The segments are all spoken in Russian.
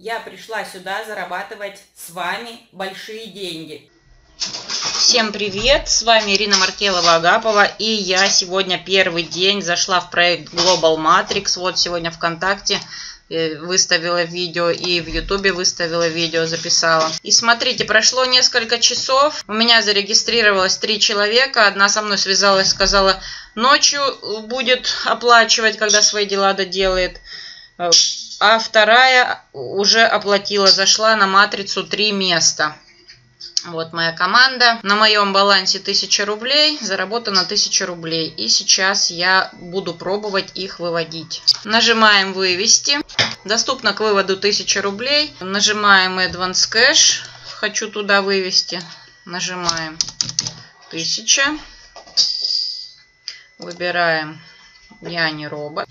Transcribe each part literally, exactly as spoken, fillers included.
Я пришла сюда зарабатывать с вами большие деньги. Всем привет! С вами Ирина Маркелова-Агапова, и я сегодня первый день зашла в проект Global Matrix. Вот сегодня ВКонтакте выставила видео и в Ютубе выставила видео, записала. И смотрите, прошло несколько часов, у меня зарегистрировалось три человека. Одна со мной связалась, сказала, ночью будет оплачивать, когда свои дела доделает. А вторая уже оплатила, зашла на матрицу три места. Вот моя команда. На моем балансе тысяча рублей, заработано тысяча рублей. И сейчас я буду пробовать их выводить. Нажимаем «Вывести». Доступно к выводу тысяча рублей. Нажимаем Advance Cash. Хочу туда вывести. Нажимаем тысяча. Выбираем «Я не робот».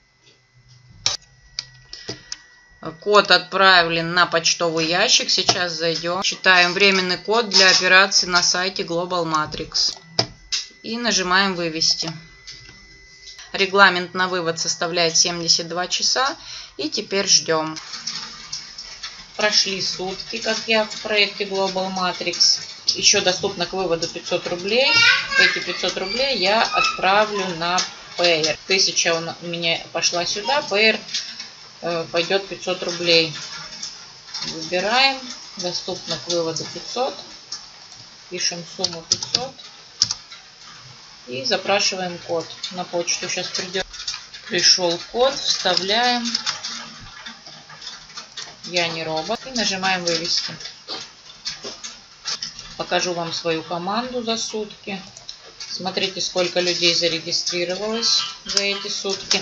Код отправлен на почтовый ящик. Сейчас зайдем. Читаем временный код для операции на сайте Global Matrix. И нажимаем «Вывести». Регламент на вывод составляет семьдесят два часа. И теперь ждем. Прошли сутки, как я в проекте Global Matrix. Еще доступно к выводу пятьсот рублей. Эти пятьсот рублей я отправлю на Payer. тысяча у меня пошла сюда. Payer пойдет пятьсот рублей. Выбираем. Доступно к выводу пятьсот. Пишем сумму пятьсот. И запрашиваем код. На почту сейчас придет. Пришел код. Вставляем. Я не робот. И нажимаем «Вывести». Покажу вам свою команду за сутки. Смотрите, сколько людей зарегистрировалось за эти сутки.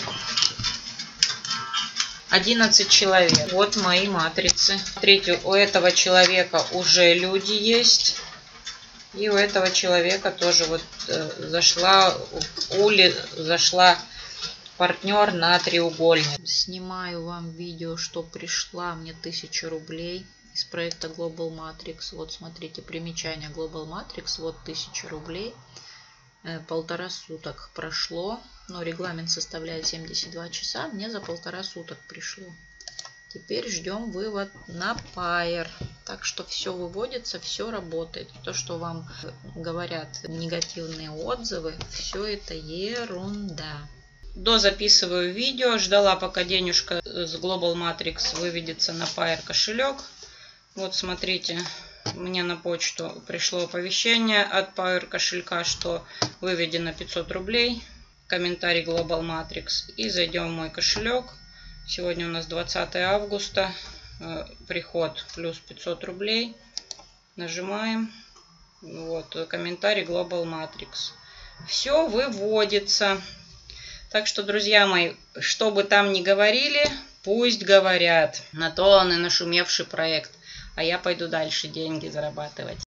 одиннадцать человек. Вот мои матрицы. Смотрите, у этого человека уже люди есть. И у этого человека тоже вот э, зашла, Ули зашла партнер на треугольник. Снимаю вам видео, что пришла мне тысяча рублей из проекта Global Matrix. Вот смотрите, примечание Global Matrix. Вот тысяча рублей. Полтора суток прошло, но регламент составляет семьдесят два часа, мне за полтора суток пришло. Теперь ждем вывод на Payer. Так что все выводится, все работает. То, что вам говорят негативные отзывы, все это ерунда. Дозаписываю видео, ждала, пока денежка с Global Matrix выведется на Payer кошелек. Вот смотрите. Мне на почту пришло оповещение от Payer кошелька, что выведено пятьсот рублей. Комментарий Global Matrix. И зайдем в мой кошелек. Сегодня у нас двадцатое августа. Приход плюс пятьсот рублей. Нажимаем. Вот, комментарий Global Matrix. Все выводится. Так что, друзья мои, что бы там ни говорили, пусть говорят. На то он и нашумевший проект. А я пойду дальше деньги зарабатывать.